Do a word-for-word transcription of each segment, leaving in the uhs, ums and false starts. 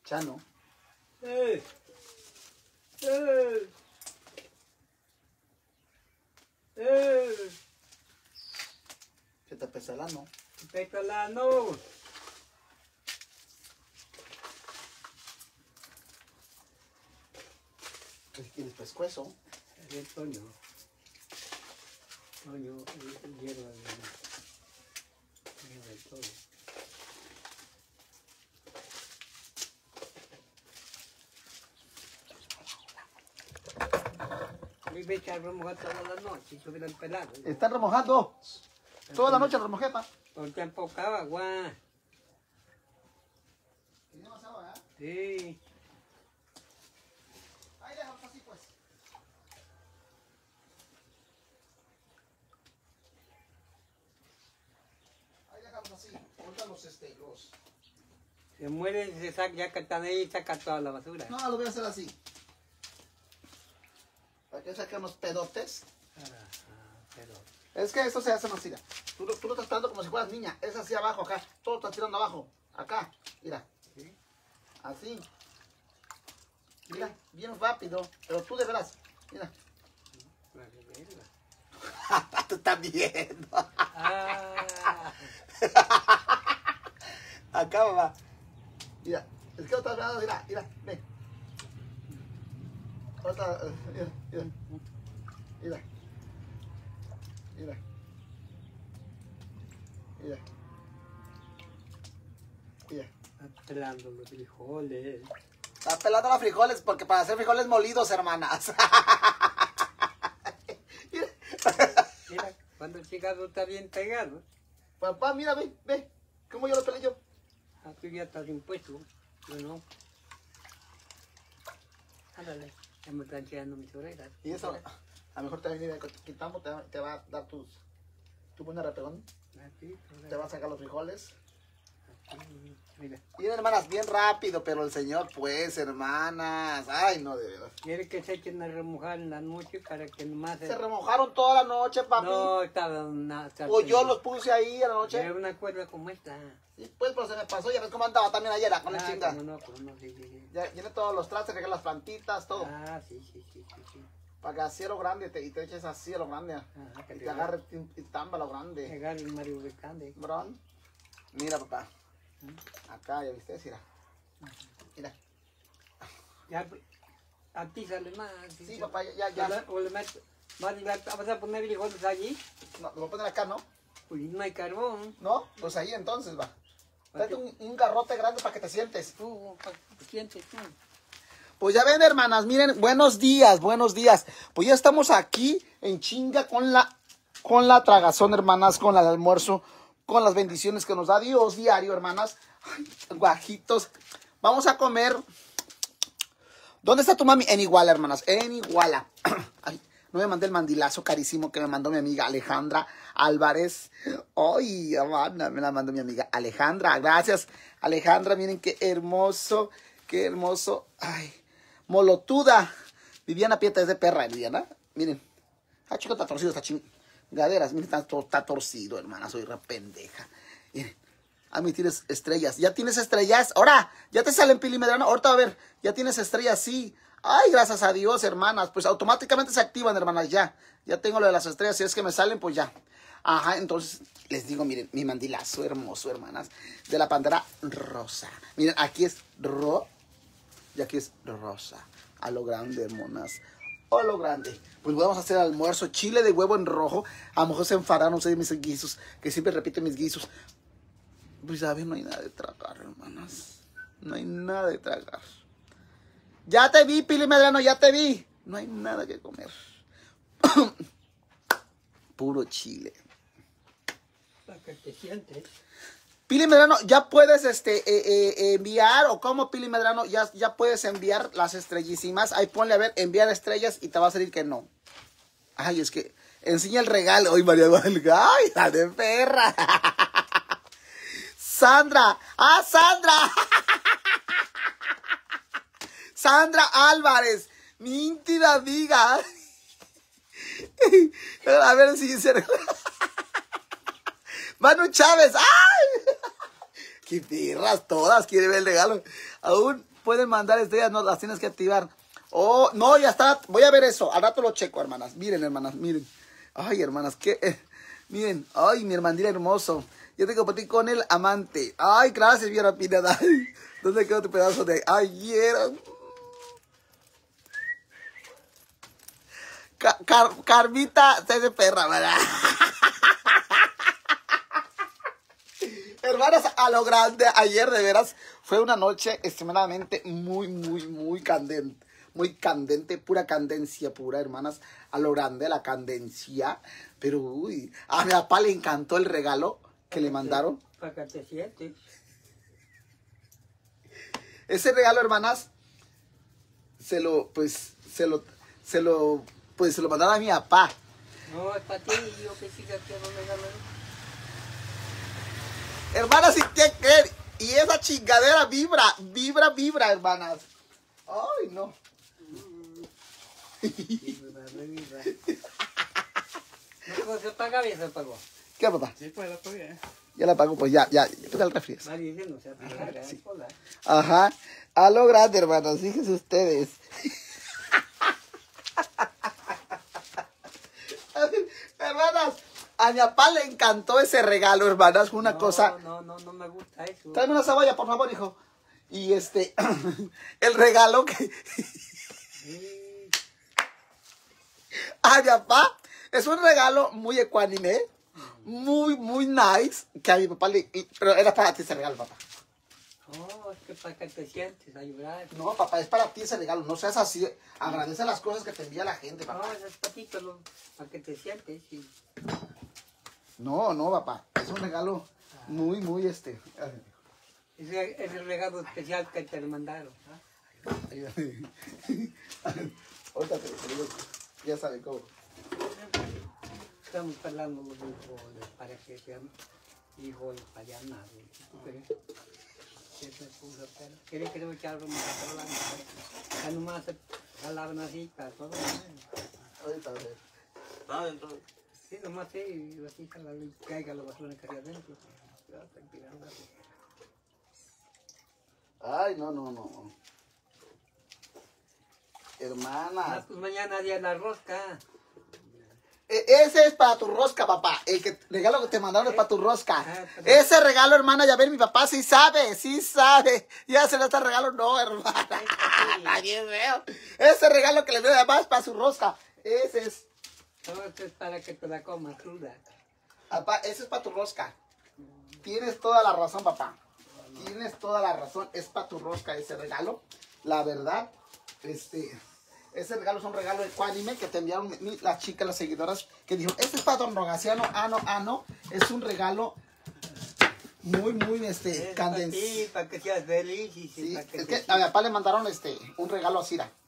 Chano. ¡Eh! ¡Eh! ¡Eh! Se te pesa el ano. ¡Petalano! ¿Qué quieres, pescuezo? El Toño. Toño, el hierba de todo. Mi becha remojada toda la noche, subir el pelado. Están remojando. Toda la noche remojé, pa. Por tiempo acaba, agua. ¿Tiene más agua, eh? Sí. Ahí déjalo así, pues. Ahí déjalo así. Ahorita los, este, los... Se mueren, se saca, ya que están ahí, saca toda la basura. No, lo voy a hacer así. Para que saquen los pedotes. Ah, pero... Es que esto se hace así. Mira. Tú, lo- tú lo estás dando como si fueras niña. Es así abajo, acá. Todo lo estás tirando abajo. Acá. Mira. ¿Sí? Así. Mira. Bien rápido. Pero tú de veras. Mira. Para verla. Te estás viendo. Ah, Acá, mamá. Mira. Es que no estás viendo. Mira. Mira. Ven. Ahorita, eh, mira. Mira. Mira. Mira. Mira. Mira. está pelando los frijoles. Está pelando los frijoles porque para hacer frijoles molidos, hermanas. Mira, cuando el chingado está bien pegado, Papá, mira, ve, ve. ¿Cómo yo lo pelé yo? aquí ya estás impuesto. Yo no. Ándale, ya me están echando mis orejas. Y eso, a lo mejor te va a venir, quitamos, te va, te va a dar tus, tu buena repelón. Aquí, Te va a sacar los frijoles. aquí, mira. Miren, hermanas, bien rápido, pero el Señor, pues, hermanas. Ay, no, de verdad. Quiere que se echen a remojar en la noche para que nomás... Se remojaron toda la noche, papi. No, estaba una... O yo los puse ahí a la noche. Era una cuerda como esta. Sí, pues, pero se me pasó. Ya ves cómo andaba también ayer con el Ah, chinga. cómo no, cómo no, sí, sí, sí. Ya llené todos los trastes, regué las plantitas, todo. Ah, sí, sí, sí, sí, sí. Para que así a lo grande te, y te eches así a lo grande. Ajá, que Y te te agarre y, y tamba a lo grande. llegar el Mario Becande. Bron. Mira, papá. Acá, ya viste, mira. Mira. Ya, a ti sale más. Sí, papá, ya, O ya. le- O le meto, vas a- vas a poner frijoles allí, No, lo voy a poner acá, ¿no? pues no hay carbón. ¿No? Pues ahí entonces va. Tráete un, un garrote grande para que te sientes. Tú, pa- sientes tú. Pues ya ven, hermanas, miren, buenos días, buenos días. Pues ya estamos aquí en chinga con la, con la tragazón, hermanas, con el almuerzo, con las bendiciones que nos da Dios diario, hermanas. Ay, guajitos. Vamos a comer. ¿Dónde está tu mami? En Iguala, hermanas, en Iguala. Ay, no me mandé el mandilazo carísimo que me mandó mi amiga Alejandra Álvarez. Ay, hermana, me la mandó mi amiga Alejandra. Gracias, Alejandra. Miren qué hermoso, qué hermoso. Ay, molotuda. Viviana Pieta es de perra, Viviana. Miren. Ah, chico, está torcido, está chingaderas. Miren, está, to- está torcido, hermana. Soy re pendeja. Miren. A mí tienes estrellas. ¿Ya tienes estrellas? Ahora, ya te salen, Pili Medrano. Ahorita a ver, ya tienes estrellas, sí. Ay, gracias a Dios, hermanas. Pues automáticamente se activan, hermanas, ya. Ya tengo lo de las estrellas. Si es que me salen, pues ya. Ajá, entonces les digo, miren, mi mandilazo hermoso, hermanas. De la pantera rosa. Miren, aquí es ro. Y aquí es rosa. A lo grande, hermanas. A lo grande. Pues vamos a hacer almuerzo. Chile de huevo en rojo. A lo mejor se enfadaron ustedes mis guisos. Que siempre repito mis guisos. Pues a ver, no hay nada de tragar, hermanas. No hay nada de tragar. Ya te vi, Pili Medrano, ya te vi. No hay nada que comer. Puro chile. Para que te sientes. Pili Medrano, ya puedes este, eh, eh, enviar, o como Pili Medrano, ya, ya puedes enviar las estrellísimas. Ahí ponle a ver, enviar estrellas y te va a salir que no. Ay, es que enseña el regalo. Ay, María Valga, ay, la de perra. Sandra, ah, Sandra. Sandra Álvarez, mi íntima amiga. A ver si se... Manu Chávez, ¡ay! Qué pirras todas, quiere ver el regalo. Aún pueden mandar estrellas, no, las tienes que activar. Oh, no, ya está. Voy a ver eso. Al rato lo checo, hermanas. Miren, hermanas, miren. Ay, hermanas, qué... Eh, miren. Ay, mi hermandil hermoso. Yo te compartí con el amante. Ay, gracias, Viera Pineda. Ay, ¿dónde quedó tu pedazo de...? Ay, Viera. Car Car Carmita, se de perra, ¿verdad? Hermanas, a lo grande, ayer de veras fue una noche extremadamente muy, muy, muy candente. Muy candente, pura candencia pura, hermanas. A lo grande, la candencia. Pero, uy, a mi papá le encantó el regalo que le mandaron. Para que te sientes. Ese regalo, hermanas, se lo, pues, se lo, se lo, pues, se lo mandaron a mi papá. No, es para ti, yo que siga que no me gano. Hermanas, si te creer, y esa chingadera vibra, vibra, vibra, hermanas. Ay, no. No, se paga bien, se pagó. ¿Qué, papá? Sí, pues la pagué. Ya la pago, pues ya, ya, ya toca el refri. Va diciendo, se paga, sí. Ajá, a lo grande, hermanos, fíjense ustedes. Hermanas, a mi papá le encantó ese regalo, hermanas, una no, cosa. No, no, no me gusta eso. Tráeme una cebolla, por favor, hijo. Y este, el regalo que... Sí. A mi papá es un regalo muy ecuánime, muy, muy nice, que a mi papá le... Pero era para ti ese regalo, papá. No, es que para que te sientes a llorar. No, papá, es para ti ese regalo, no seas así. Agradece las cosas que te envía la gente, papá. No, es para ti, pero para que te sientes. Sí. No, no, papá, es un regalo muy, muy este... Ese es el regalo especial que te mandaron. ¿Ah? Ahorita te lo digo, ya saben cómo. Estamos hablando de hijos para que sean hijos para allá nada. ¿Tú crees? ¿Qué se puso? ¿Quieres que le eche algo más a hablar? Ya nomás se jalaban así, está todo bien. Ahorita, a ver. Está adentro. Sí, nomás sí, así jalarlo y caiga la basura que hay adentro. Ya está tirando así. Ay, no, no, no. Hermana. Ah, pues mañana día de la rosca. E ese es para tu rosca, papá. El que, regalo que te mandaron es para tu rosca. Ah, ese regalo, hermana, ya ven, mi papá sí sabe, sí sabe. Ya se le está regalo, no, hermana. Nadie veo. Ese regalo que le doy además es para su rosca. Ese es. Todo esto es para que te la comas cruda. Papá, ese es para tu rosca. Tienes toda la razón, papá. Tienes toda la razón. Es para tu rosca ese regalo. La verdad, este... Ese regalo es un regalo ecuánime que te enviaron mi, las chicas, las seguidoras, que dijeron, este es para don Rogaciano, ah, no, ah, no. Es un regalo muy, muy, este, candente. Sí, para que seas feliz. Y sí, para que es que a mi papá le mandaron, este, un regalo así, ¿no?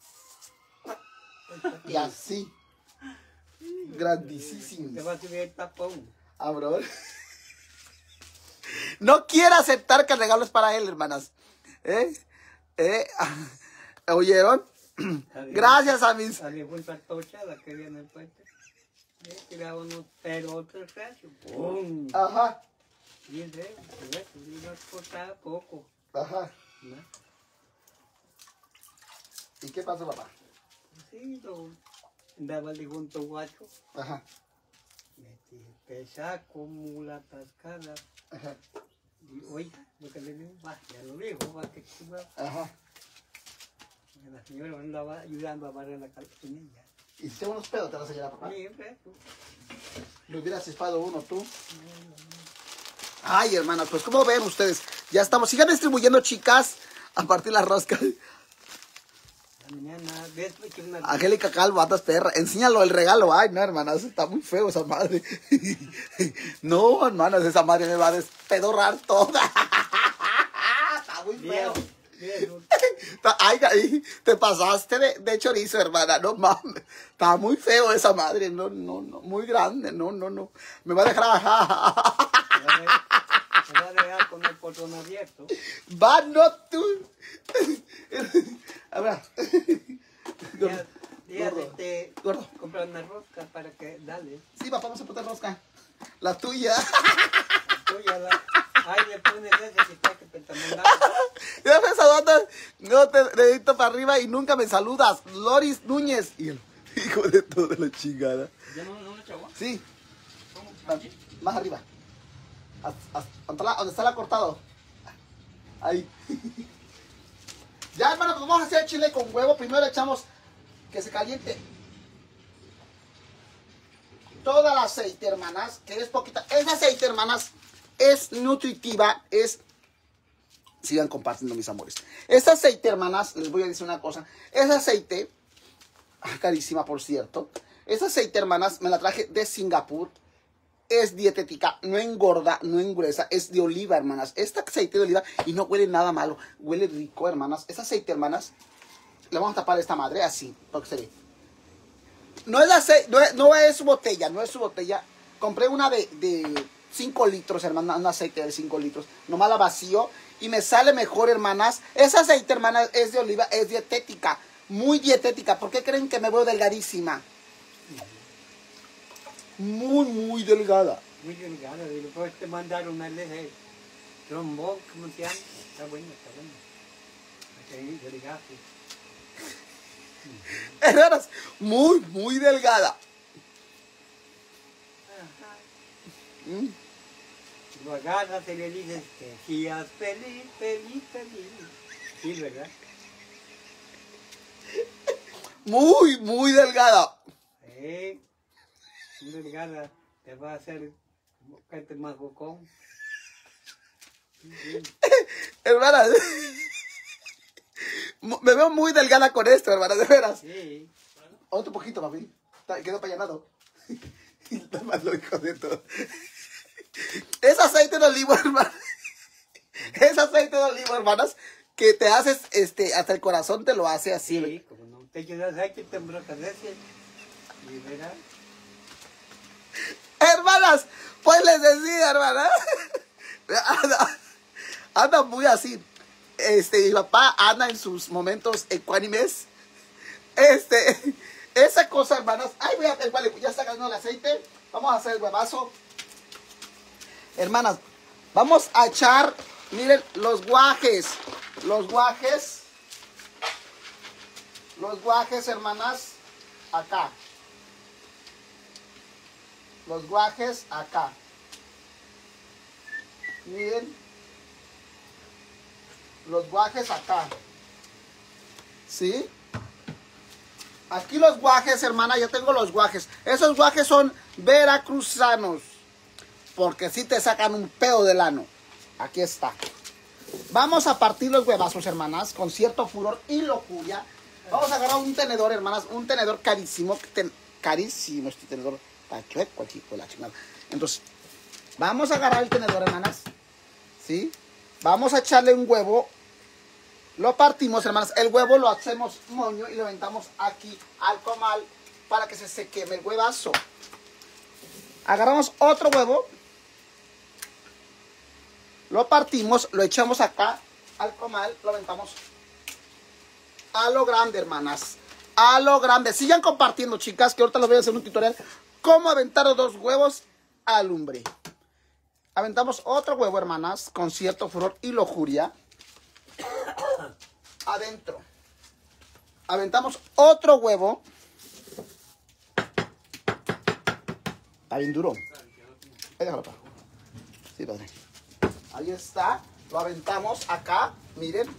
Y así. Grandísimo. Te va a subir el tapón. Ah, bro. No quiere aceptar que el regalo es para él, hermanas. ¿Eh? ¿Eh? ¿Oyeron? Gracias a mis... A mi vuelta tocha, la que viene el puente. Eh, tira uno, pero otro espacio. ¡Pum! Ajá. Y es de eso, y no cortaba poco. Ajá. ¿No? ¿Y qué pasó, papá? Sí, lo andaba de junto guacho. Ajá. Metí pesa como la tascada. Ajá. Y oiga, lo que le digo, va, ya lo dijo, va que suba. Ajá. La señora andaba ayudando a barrer la calcinilla. ¿Hiciste unos pedos, te la señora, papá? Siempre, tú. ¿Le hubieras cispado uno tú? Ay, hermanas, pues como ven ustedes, ya estamos. Sigan distribuyendo, chicas, a partir de las roscas. La mañana, después que una... Angélica Calvo, andas perra. Enséñalo el regalo. Ay, no, hermanas, está muy feo esa madre. No, hermanas, esa madre me va a despedorrar toda. Está muy feo. Bien, bien. Ay, ay, te pasaste de, de chorizo, hermana, no mames. Está muy feo esa madre, no, no, no, muy grande, no, no, no. Me va a dejar. Me va a dejar con el portón abierto. Va, no tú. A ver. Ya, ya Gordo. te Gordo. comprar una rosca para que, dale. Sí, papá, vamos a poner rosca. La tuya. La tuya, la... Ay, le pones ese que está que te está mandando. Ya ves a dónde. No te dedito para arriba y nunca me saludas. Loris Núñez. Y el hijo de toda la chingada. ¿Ya no, no lo echó? Sí. Más, más arriba. Hasta, hasta, donde está la cortado. Ahí. Ya, hermano, pues vamos a hacer chile con huevo. Primero le echamos que se caliente toda el aceite, hermanas, que es poquita. Ese aceite, hermanas, es nutritiva, es... Sigan compartiendo, mis amores. Este aceite, hermanas, les voy a decir una cosa. Ese aceite, carísima, por cierto. Ese aceite, hermanas, me la traje de Singapur. Es dietética, no engorda, no engruesa. Es de oliva, hermanas. Este aceite de oliva, y no huele nada malo. Huele rico, hermanas. Ese aceite, hermanas, le vamos a tapar esta madre así, para que se ve. No es, aceite, no, es, no es su botella, no es su botella. Compré una de, de cinco litros, hermanas, un aceite de cinco litros. Nomás la vacío y me sale mejor, hermanas. Ese aceite, hermanas, es de oliva, es dietética. Muy dietética. ¿Por qué creen que me veo delgadísima? Muy, muy delgada. Muy delgada. Y después te mandaron una de trombón, ¿cómo se llama? Está bueno, está bueno. Aquí, delgado. Hermanas, muy, muy delgada. Ajá. Mm. Lo agarras y le dices que seas feliz, feliz, feliz. Sí, ¿verdad? Muy, muy delgada. Eh, muy delgada. Te va a hacer bocate más bocón. Sí. Hermanas, me veo muy delgada con esto, hermanas, de veras. Sí. Otro poquito, papi. Quedó pallanado. Está más lo hijo de todo. Es aceite de olivo, hermanas. Es aceite de olivo, hermanas, que te haces, este, hasta el corazón te lo hace así. Sí, como no te quedas aquí, te embrocadece. Y verás. Hermanas, pues les decía, hermanas. Anda, anda muy así. Este, mi papá anda en sus momentos ecuánimes. Este, esa cosa, hermanas. Ay, voy a, vale, ya está cayendo el aceite. Vamos a hacer el huevazo. Hermanas, vamos a echar, miren, los guajes. Los guajes. Los guajes, hermanas, acá. Los guajes acá. Miren. Los guajes acá. ¿Sí? Aquí los guajes, hermana, ya tengo los guajes. Esos guajes son veracruzanos. Porque si te sacan un pedo del ano. Aquí está. Vamos a partir los huevazos, hermanas, con cierto furor y locura. Vamos a agarrar un tenedor, hermanas, un tenedor carísimo. Ten, carísimo este tenedor. Está chueco, chico, la chingada. Entonces, vamos a agarrar el tenedor, hermanas. ¿Sí? Vamos a echarle un huevo. Lo partimos, hermanas. El huevo lo hacemos moño y lo aventamos aquí al comal para que se, se queme el huevazo. Agarramos otro huevo. Lo partimos, lo echamos acá al comal, lo aventamos a lo grande, hermanas. A lo grande. Sigan compartiendo, chicas, que ahorita les voy a hacer un tutorial. Cómo aventar los dos huevos a lumbre. Aventamos otro huevo, hermanas, con cierto furor y lujuria. Adentro. Aventamos otro huevo. Está bien duro. Ahí déjalo, pa. Sí, padre. Ahí está. Lo aventamos acá. Miren.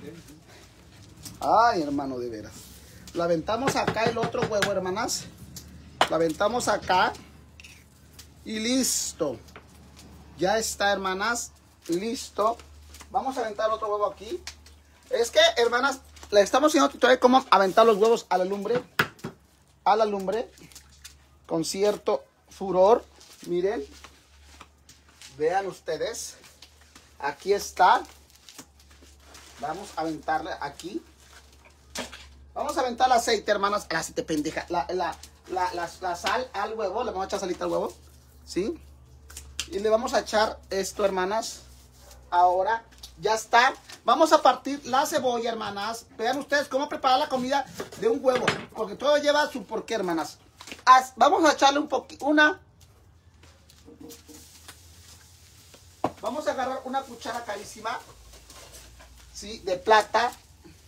Ay, hermano, de veras. Lo aventamos acá el otro huevo, hermanas. Lo aventamos acá. Y listo. Ya está, hermanas. Listo. Vamos a aventar otro huevo aquí. Es que, hermanas, le estamos haciendo tutorial cómo aventar los huevos a la lumbre. A la lumbre. Con cierto furor. Miren. Vean ustedes. Aquí está. Vamos a aventarle aquí. Vamos a aventar el aceite, hermanas. El aceite, pendeja. La, la, la, la, la sal al huevo. Le vamos a echar salita al huevo. ¿Sí? Y le vamos a echar esto, hermanas. Ahora ya está. Vamos a partir la cebolla, hermanas. Vean ustedes cómo preparar la comida de un huevo. Porque todo lleva su porqué, hermanas. As, vamos a echarle un poquito. Una. Vamos a agarrar una cuchara carísima. ¿Sí? De plata.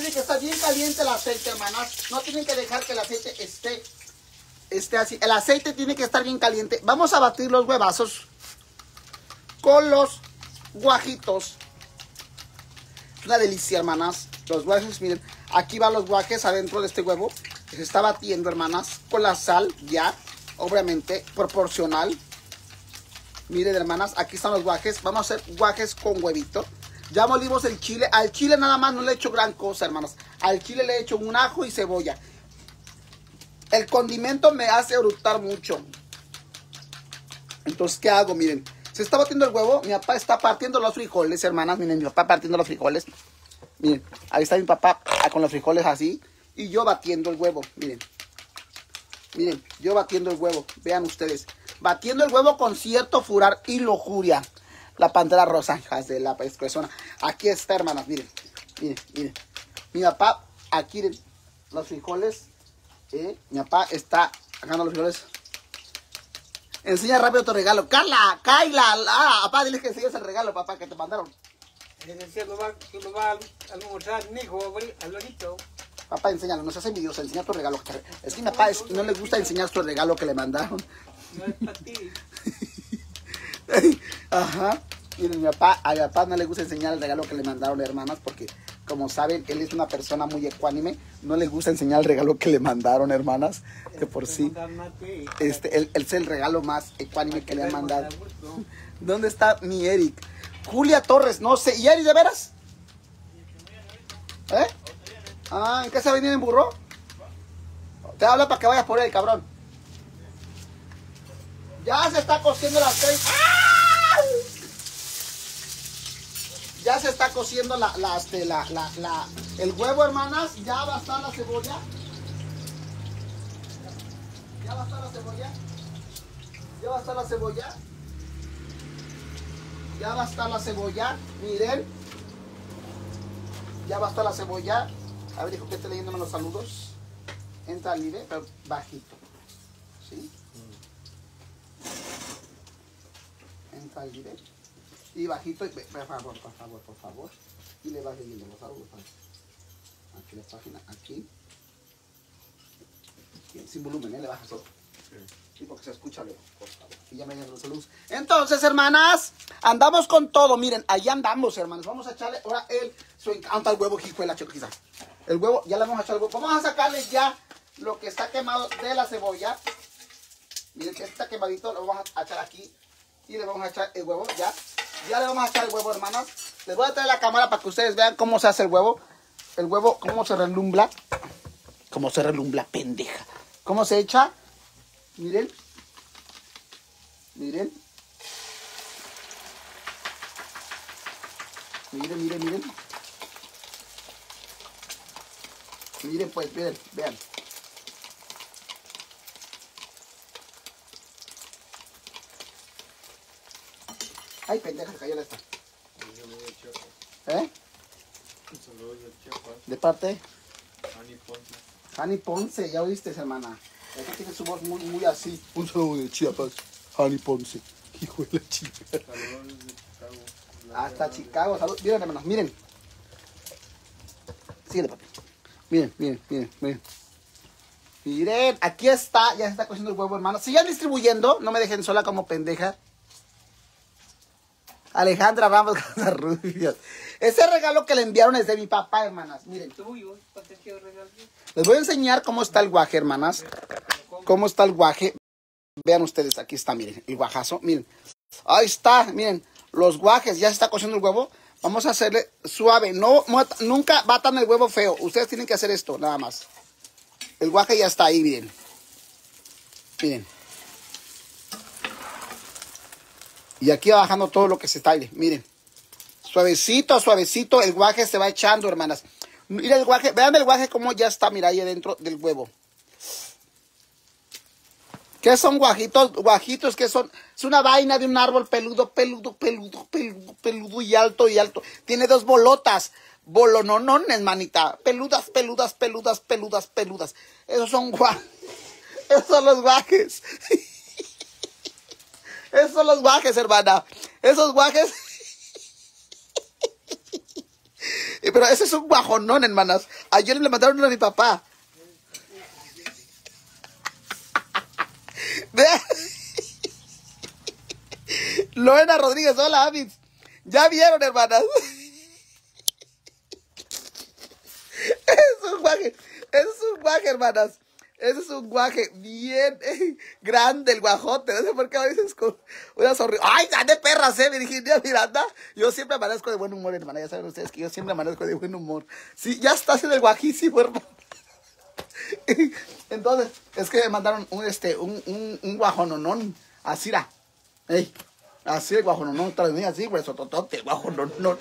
Tiene que estar bien caliente el aceite, hermanas. No tienen que dejar que el aceite esté, esté así. El aceite tiene que estar bien caliente. Vamos a batir los huevazos con los guajitos. Es una delicia, hermanas. Los guajes, miren. Aquí van los guajes adentro de este huevo. Se está batiendo, hermanas, con la sal ya, obviamente, proporcional. Miren, hermanas, aquí están los guajes. Vamos a hacer guajes con huevito. Ya molimos el chile. Al chile nada más no le he hecho gran cosa, hermanas. Al chile le he hecho un ajo y cebolla. El condimento me hace eructar mucho. Entonces, ¿qué hago? Miren, se está batiendo el huevo. Mi papá está partiendo los frijoles, hermanas. Miren, mi papá partiendo los frijoles. Miren, ahí está mi papá con los frijoles así. Y yo batiendo el huevo, miren. Miren, yo batiendo el huevo. Vean ustedes. Batiendo el huevo con cierto furor y lujuria. La pantera rosa, hijas de la persona. Aquí está, hermanas, miren. Miren, miren. Mi papá, aquí los frijoles. ¿eh? Mi papá está sacando los frijoles. Enseña rápido tu regalo. Carla, Kaila. Ah, papá, dile que enseñes el regalo, papá, que te mandaron. Lo va, lo va a almorzar, mi hijo, abuelito. Papá, enséñalo, no seas envidioso, enseña tu regalo. Es que mi papá es, no le gusta enseñar su regalo que le mandaron. No es para ti. Ajá. Miren, mi papá, a mi papá no le gusta enseñar el regalo que le mandaron, hermanas, porque, como saben, él es una persona muy ecuánime. No le gusta enseñar el regalo que le mandaron, hermanas. Que por sí, este, él, él es el regalo más ecuánime que le han mandado. ¿Dónde está mi Eric? Julia Torres, no sé. ¿Y Eric, de veras? ¿Eh? Ah, ¿en qué se va a venir en burro? Te habla para que vayas por él, cabrón. Ya se está cociendo las tres. ¡Ah! Ya se está cociendo la, la, este, la, la, la, el huevo, hermanas. Ya va a estar la cebolla. Ya va a estar la cebolla. Ya va a estar la cebolla. Ya va a estar la cebolla. Miren. Ya va a estar la cebolla. A ver, hijo, que esté leyéndome los saludos. Entra al nivel, pero bajito. ¿Sí? Entra al nivel. Y bajito, y, por favor, por favor, por favor. Y le vas leyendo los saludos. Aquí la página, aquí. Bien, sin volumen, ¿eh? Le bajas todo. Sí, porque se escucha luego, por favor. Y ya me llegan los saludos. Entonces, hermanas, andamos con todo. Miren, ahí andamos, hermanos. Vamos a echarle ahora el su encanta el huevo, hijo de la chica. El huevo, ya le vamos a echar el huevo. Vamos a sacarle ya lo que está quemado de la cebolla. Miren que está quemadito, lo vamos a echar aquí. Y le vamos a echar el huevo, ya. Ya le vamos a echar el huevo, hermanas. Les voy a traer la cámara para que ustedes vean cómo se hace el huevo. El huevo, cómo se relumbra. Cómo se relumbra, pendeja. Cómo se echa. Miren. Miren. Miren, miren, miren. Miren pues, miren, vean. Ay, pendeja, se cayó la esta. ¿Eh? ¿De parte? Hani Ponce. Hani Ponce, ya oíste, hermana. Es que tiene su voz muy, muy así. Un saludo de Chiapas. Hani Ponce. Hijo de la chica. Saludos desde Chicago. Hasta Chicago. Salud. Miren, hermanos, miren. Síguele, papi. Miren, miren, miren, miren. Miren, aquí está. Ya se está cociendo el huevo, hermanos. Sigan distribuyendo. No me dejen sola como pendeja. Alejandra Ramos Casarrubias. Ese regalo que le enviaron es de mi papá, hermanas. Miren. Tuyo, ¿para qué quiero regalar? Les voy a enseñar cómo está el guaje, hermanas. Cómo está el guaje. Vean ustedes, aquí está, miren, el guajazo. Miren. Ahí está, miren. Los guajes, ya se está cociendo el huevo. Vamos a hacerle suave. No, nunca batan el huevo feo. Ustedes tienen que hacer esto, nada más. El guaje ya está ahí, miren. Miren. Y aquí va bajando todo lo que se está ahí. Miren. Suavecito, suavecito. El guaje se va echando, hermanas. Mira el guaje. Vean el guaje cómo ya está, mira, ahí adentro del huevo. ¿Qué son guajitos? Guajitos, ¿qué son? Es una vaina de un árbol peludo, peludo, peludo, peludo, peludo y alto y alto. Tiene dos bolotas. Bolononones, manita. Peludas, peludas, peludas, peludas, peludas. Esos son guajes. Esos son los guajes. Esos son los guajes, hermana. Esos guajes. Pero ese es un guajonón, hermanas. Ayer le mandaron uno a mi papá. Lorena Rodríguez, hola, Amis. Ya vieron, hermanas. Es un guaje, es un guaje, hermanas. Ese es un guaje bien eh, grande, el guajote. No sé por qué a veces con una sonrisa. ¡Ay, de perras, eh! Virginia Miranda. Yo siempre amanezco de buen humor, hermana. Ya saben ustedes que yo siempre amanezco de buen humor. Sí, ya está haciendo el guajísimo, hermano. Entonces, es que me mandaron un, este, un, un, un guajononón. Así era. Ey, así el guajononón. Trae así, güey, sototote, el guajononón.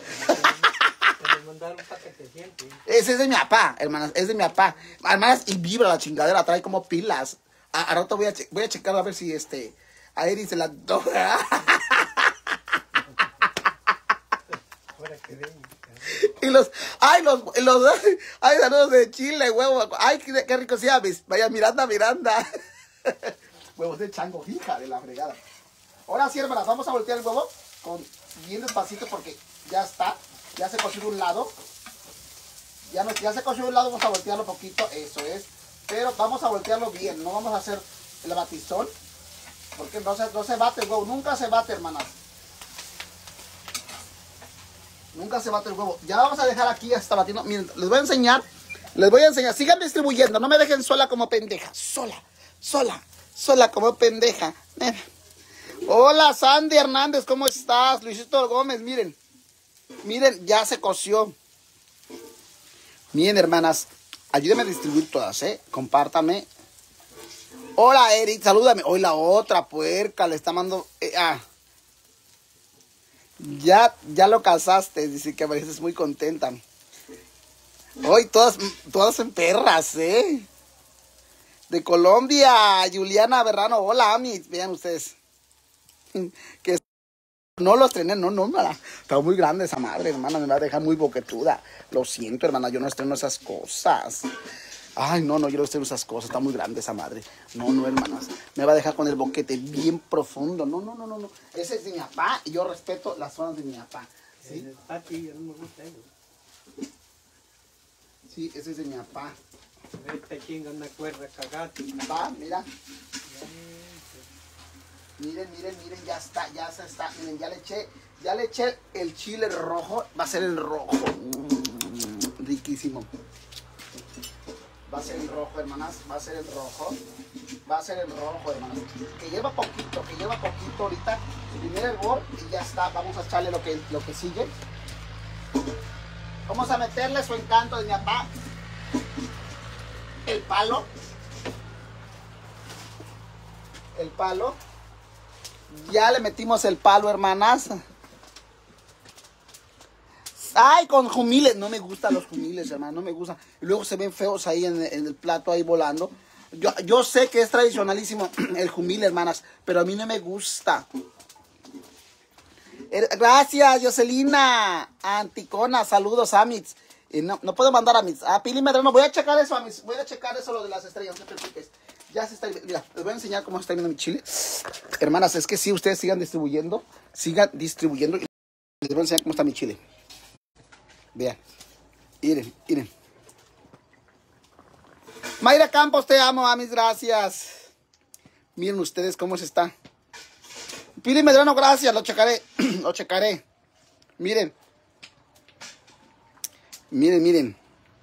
Ese es de mi papá, hermanas, es de mi papá. Hermanas, y vibra la chingadera, trae como pilas. A, a rato voy a, che voy a checar a ver si este a Eri se la antoja. Y los, ay, los, los, ay, saludos de Chile, huevo. Ay, qué, qué rico sea, mis. Vaya, Miranda, Miranda. Huevos de chango, hija de la fregada. Ahora sí, hermanas, vamos a voltear el huevo con bien despacito porque ya está. Ya se coció de un lado. Ya, no, ya se coció de un lado, vamos a voltearlo poquito. Eso es. Pero vamos a voltearlo bien. No vamos a hacer el batizón. Porque no se, no se bate el huevo. Nunca se bate, hermanas. Nunca se bate el huevo. Ya vamos a dejar aquí hasta batiendo. Miren, les voy a enseñar. Les voy a enseñar. Sigan distribuyendo. No me dejen sola como pendeja. Sola. Sola. Sola como pendeja. Hola, Sandy Hernández. ¿Cómo estás? Luisito Gómez. Miren. Miren, ya se coció. Miren, hermanas, ayúdenme a distribuir todas, ¿eh? Compártame. Hola, Eric, salúdame. Hoy la otra puerca le está mandando... Eh, ah. Ya, ya lo casaste, dice que pareces muy contenta. Hoy todas, todas en perras, ¿eh? De Colombia, Juliana Berrano. Hola, Ami. Vean ustedes. Que no los estrené, no, no, hermana. Está muy grande esa madre, hermana. Me va a dejar muy boquetuda. Lo siento, hermana. Yo no estreno esas cosas. Ay, no, no, yo no estreno esas cosas. Está muy grande esa madre. No, no, hermanas. Me va a dejar con el boquete bien profundo. No, no, no, no, no. Ese es de mi papá y yo respeto las zonas de mi papá. ¿Sí? El pati, yo no me gusta eso. Sí, ese es de mi papá. Esta chinga una cuerda cagada. Va, mira. Miren, miren, miren, ya está, ya se está. Miren, ya le eché, ya le eché el chile rojo. Va a ser el rojo. Mm, riquísimo. Va a ser el rojo, hermanas. Va a ser el rojo. Va a ser el rojo, hermanas. Que lleva poquito, que lleva poquito ahorita. Primer hervor y ya está. Vamos a echarle lo que, lo que sigue. Vamos a meterle su encanto de mi papá. El palo. El palo. Ya le metimos el palo, hermanas. Ay, con jumiles. No me gustan los jumiles, hermano. No me gustan. Y luego se ven feos ahí en, en el plato, ahí volando. Yo, yo sé que es tradicionalísimo el jumile, hermanas. Pero a mí no me gusta. Gracias, Jocelina. Anticona, saludos, Amits. Y no, no puedo mandar a Amits. A Pili Medrano. Voy a checar eso, Amits. Voy a checar eso, lo de las estrellas. No te preocupes. Ya se está, mira, les voy a enseñar cómo está viendo mi chile. Hermanas, es que si ustedes sigan distribuyendo, sigan distribuyendo. Les voy a enseñar cómo está mi chile. Vean. Miren, miren. Mayra Campos, te amo, a mis gracias. Miren ustedes cómo se está. Pili Medrano, gracias, lo checaré. Lo checaré. Miren. Miren, miren.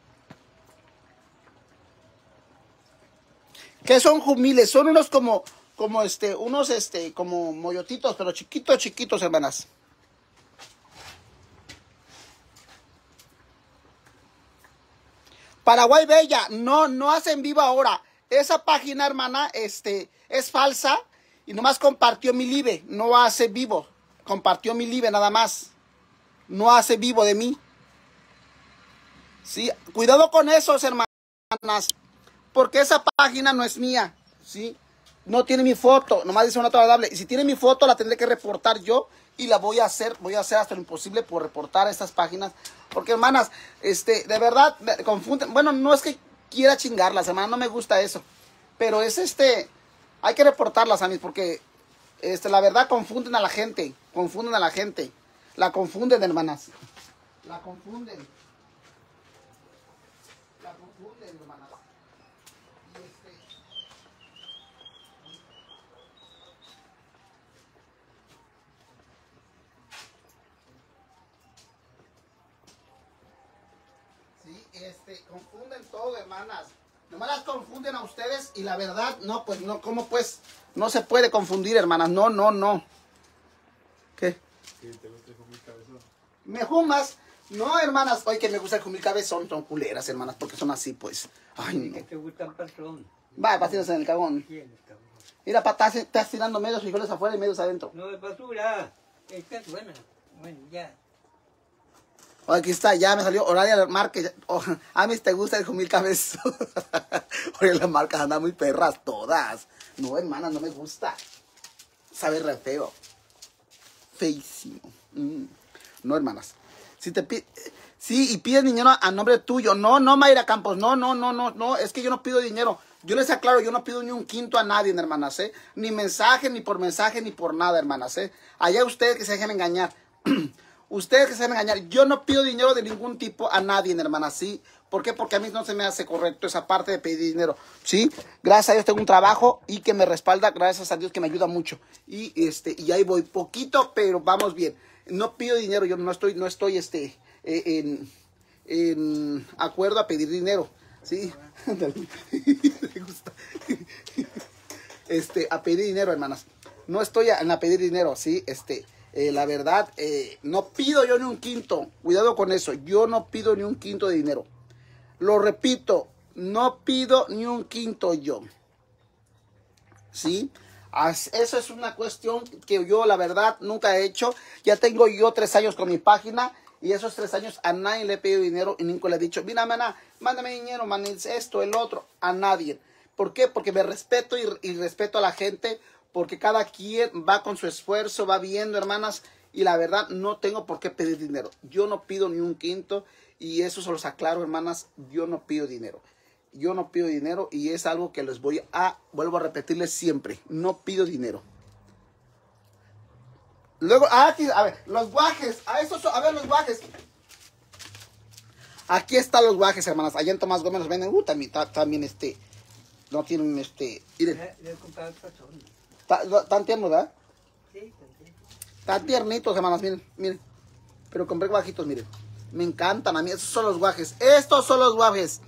¿Qué son jumiles? Son unos como, como este, unos este, como moyotitos, pero chiquitos, chiquitos, hermanas. Paraguay Bella, no, no hacen vivo ahora. Esa página, hermana, este, es falsa y nomás compartió mi live, no hace vivo. Compartió mi live nada más. No hace vivo de mí. Sí, cuidado con esos, hermanas. Porque esa página no es mía, ¿sí? No tiene mi foto, nomás dice una agradable. Y si tiene mi foto, la tendré que reportar yo. Y la voy a hacer, voy a hacer hasta lo imposible por reportar estas páginas. Porque, hermanas, este, de verdad, me confunden. Bueno, no es que quiera chingarlas, hermanas, no me gusta eso. Pero es este, hay que reportarlas a mí, porque, este, la verdad, confunden a la gente. Confunden a la gente. La confunden, hermanas. La confunden. este, confunden todo, hermanas. Nomás las confunden a ustedes y la verdad, no, pues no, ¿cómo pues? No se puede confundir, hermanas. No, no, no. ¿Qué? Sí, te gusta el jumil cabezón. ¿Me fumas? No, hermanas. Oye, que me gusta el jumil cabezón. Son culeras, hermanas, porque son así, pues. Ay, Dice no. que te gustan personas. Va, pastillas en el cagón. ¿Quién es, cabrón? Mira, papá, estás tirando medios frijoles afuera y medios adentro. No es basura. Esta es buena. Bueno, ya. Aquí está, ya me salió Horaria Márquez. Oh, a mí te gusta el jumil cabezón. Oye, las marcas andan muy perras todas. No, hermana, no me gusta. Sabe re feo. Feísimo. Mm. No, hermanas. Si te pide... Sí, y pides dinero a nombre tuyo. No, no, Mayra Campos. No, no, no, no, no. Es que yo no pido dinero. Yo les aclaro, yo no pido ni un quinto a nadie, hermanas, ¿eh? Ni mensaje, ni por mensaje, ni por nada, hermanas, ¿eh? Allá ustedes que se dejen engañar. Ustedes que se deben engañar, yo no pido dinero de ningún tipo a nadie, hermana, ¿sí? ¿Por qué? Porque a mí no se me hace correcto esa parte de pedir dinero, ¿sí? Gracias a Dios tengo un trabajo y que me respalda, gracias a Dios que me ayuda mucho. Y este y ahí voy, poquito, pero vamos bien. No pido dinero, yo no estoy, no estoy este, eh, en, en acuerdo a pedir dinero, ¿sí? Me gusta. Este, a pedir dinero, hermanas. No estoy en a pedir dinero, ¿sí? Este... Eh, la verdad, eh, no pido yo ni un quinto. Cuidado con eso. Yo no pido ni un quinto de dinero. Lo repito, no pido ni un quinto yo. ¿Sí? As, eso es una cuestión que yo, la verdad, nunca he hecho. Ya tengo yo tres años con mi página. Y esos tres años a nadie le he pedido dinero y nunca le he dicho, mira, maná, mándame dinero, man, esto, el otro. A nadie. ¿Por qué? Porque me respeto y, y respeto a la gente. Porque cada quien va con su esfuerzo, va viendo, hermanas, y la verdad no tengo por qué pedir dinero. Yo no pido ni un quinto y eso se los aclaro, hermanas, yo no pido dinero. Yo no pido dinero y es algo que les voy a, vuelvo a repetirles siempre, no pido dinero. Luego, ah, aquí, a ver, los guajes, a estos, a ver los guajes. Aquí están los guajes, hermanas, allá en Tomás Gómez los venden, uh, también, también este, no tienen este, miren. Le he comprado personas. Tan tiernos, ¿verdad? Sí, también. Tan tiernitos, hermanas, miren, miren. Pero compré guajitos, miren. Me encantan a mí, esos son los guajes. Estos son los guajes.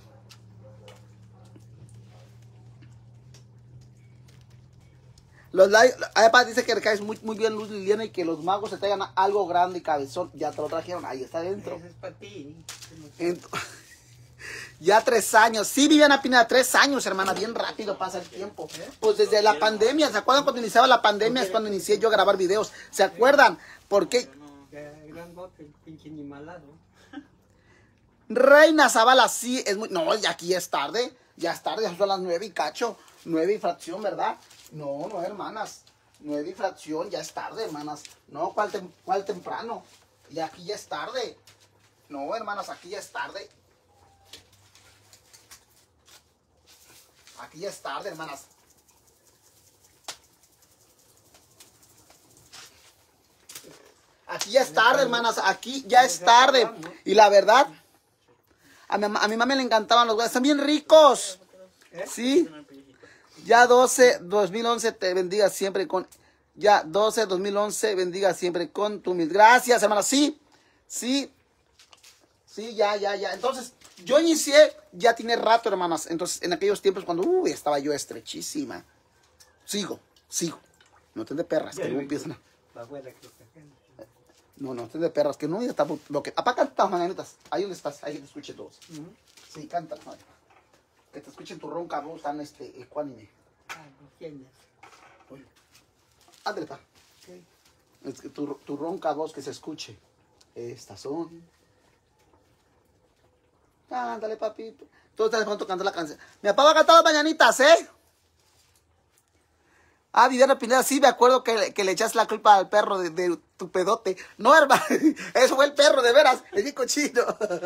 Los likes, además dice que recaes muy, muy bien Luz Liliana y que los magos se traigan algo grande y cabezón. Ya te lo trajeron, ahí está adentro. Eso es para ti. Ent Ya tres años. Sí, Viviana Pineda, tres años, hermana. Bien rápido pasa el tiempo. Pues desde la pandemia. ¿Se acuerdan cuando iniciaba la pandemia? Es cuando inicié yo a grabar videos. ¿Se acuerdan? ¿Por qué? Reina Zavala, sí, es muy... No, ya aquí ya es tarde. Ya es tarde, ya son las nueve y cacho. Nueve y fracción, ¿verdad? No, no, hermanas. Nueve y fracción, ya es tarde, hermanas. No, ¿cuál, tem cuál temprano? Ya aquí ya es tarde. No, hermanas, aquí ya es tarde. Aquí ya es tarde, hermanas. Aquí ya es tarde, hermanas. Aquí ya es tarde. Y la verdad, a mi, a mi mami le encantaban los huevos. Están bien ricos. Sí. Ya doce, dos mil once te bendiga siempre con... Ya doce, dos mil once bendiga siempre con tu mil. Gracias, hermanas. Sí. Sí. Sí, ya, ya, ya. Entonces... Yo inicié, ya tiene rato, hermanas. Entonces, en aquellos tiempos cuando uh, estaba yo estrechísima. Sigo, sigo. No te de perras, que no empiezan a... No, no te de perras, que no ya está lo que... Apá, canta, mañanitas. Ahí donde estás, ahí que te escuche todos. Uh -huh. Sí, canta, madre. Que te escuchen tu ronca voz tan este, ecuánime. Ah, no tienes. Oye. Ándale, pa. Okay. Es que tu, tu ronca voz que se escuche. Estas son... Cántale, papito. Tú estás pronto cantando la canción. Mi papá va a cantar las mañanitas, ¿eh? Ah, Viviana Pineda, sí, me acuerdo que, que le echaste la culpa al perro de, de tu pedote. No, hermano, eso fue el perro, de veras, es mi cochino.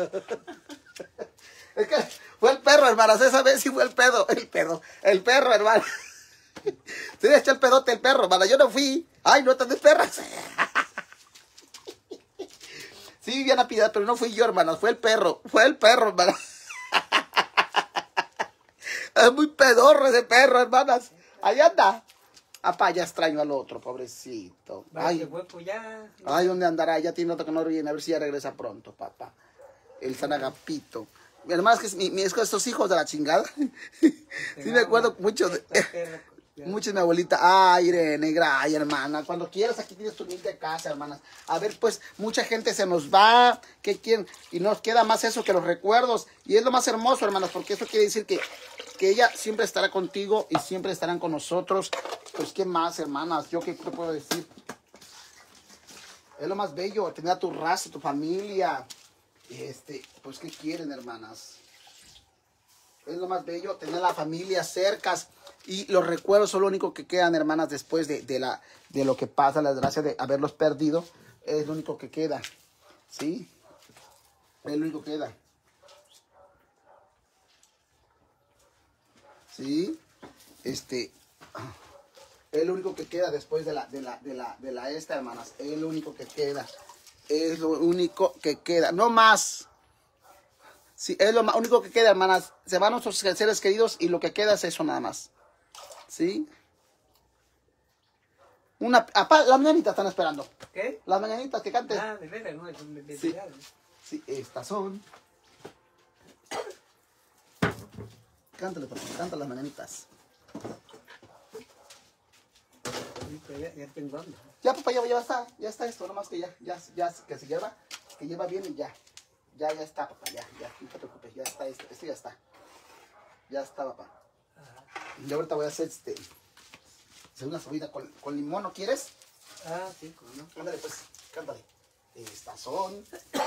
Es que fue el perro, hermanas, esa vez sí fue el pedo, el pedo, el perro, hermano. Se le echó el pedote el perro, hermana, yo no fui. Ay, no están de perras. Sí, Viviana Piedad, pero no fui yo, hermanas, fue el perro, fue el perro, hermanas. Es muy pedorro ese perro, hermanas. Ahí anda. Apá, ya extraño al otro, pobrecito. Ay, ay, ¿dónde andará? Ya tiene otro que no viene, a ver si ya regresa pronto, papá. El San Agapito. hermanas, que es, mi, mi, es que estos hijos de la chingada. Sí me acuerdo mucho de... Mucho de mi abuelita. Ay, Irene, ay, hermana. Cuando quieras, aquí tienes tu humilde casa, hermanas. A ver, pues, mucha gente se nos va. ¿Qué quieren? Y nos queda más eso que los recuerdos. Y es lo más hermoso, hermanas, porque eso quiere decir que, que ella siempre estará contigo y siempre estarán con nosotros. Pues, ¿qué más, hermanas? ¿Yo qué te puedo decir? Es lo más bello, tener a tu raza, tu familia. Este, pues, ¿qué quieren, hermanas? Es lo más bello, tener la familia cercas. Y los recuerdos son lo único que quedan, hermanas, después de, de, la, de lo que pasa, la desgracia de haberlos perdido. Es lo único que queda. ¿Sí? Es lo único que queda. ¿Sí? Este... Es lo único que queda después de la, de la, de la, de la esta, hermanas. Es lo único que queda. Es lo único que queda. No más. Sí, es lo más, único que queda, hermanas. Se van nuestros seres queridos y lo que queda es eso nada más. ¿Sí? Una, apa, las mañanitas están esperando. ¿Qué? Las mañanitas que canten. Ah, de veras, no, es un de Sí. Sí, estas son. Cántale, papá, canta las mañanitas. Ya, ya tengo hambre. Ya, papá, ya, ya está, ya está esto, nomás que ya, ya, ya, que se lleva, que lleva bien y ya. Ya, ya está, papá, ya, ya, no te preocupes, ya está esto, esto ya está. Ya está, papá. Y ahorita voy a hacer este, hacer una cebollita con, con limón, ¿no quieres? Ah, sí, cómo no. Ándale, pues, cántale. Estas son.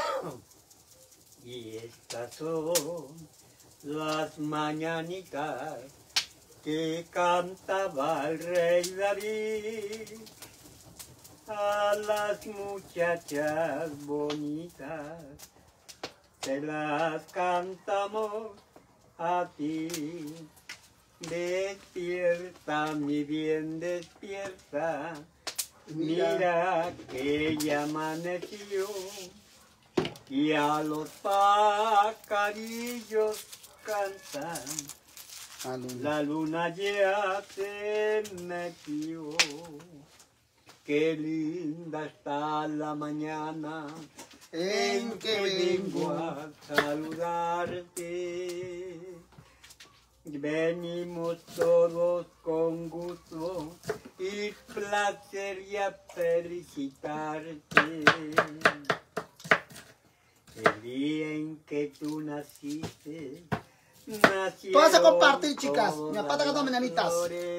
Y estas son las mañanitas que cantaba el rey David a las muchachas bonitas, se las cantamos a ti. Despierta, mi bien, despierta, Mira. mira que ya amaneció y a los pajarillos cantan. La luna ya se metió, qué linda está la mañana En que vengo. a saludarte. Venimos todos con gusto y placer y a felicitarte. El día en que tú naciste, Todas a compartir, chicas. Mi papá está cantando mañanitas.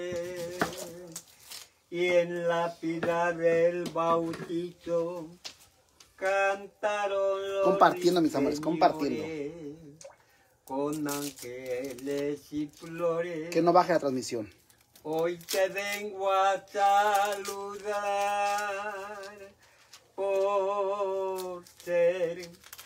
Y en la pila del bautizo cantaron los Compartiendo, mis amores, compartiendo. con ángeles y flores. Que no baje la transmisión. Hoy te vengo a saludar por ser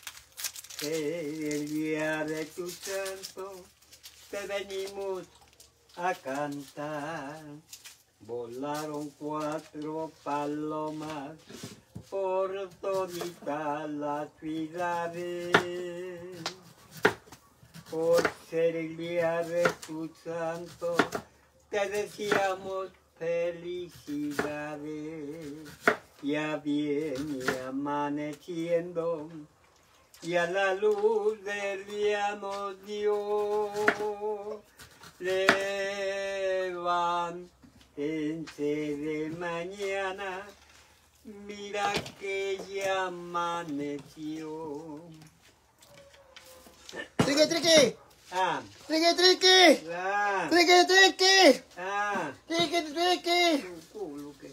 el día de tu santo, te venimos a cantar. Volaron cuatro palomas por toditas las ciudades. Por ser el día de tu santo, te deseamos felicidades. Ya viene amaneciendo y a la luz del día nos dio. Levántense de mañana, mira que ya amaneció. ¡Triqui, triqui! Ah, ¡Triqui, triqui! ah, ¡Triqui, triqui! ah. ¡Triqui, triqui! Tu culo, que-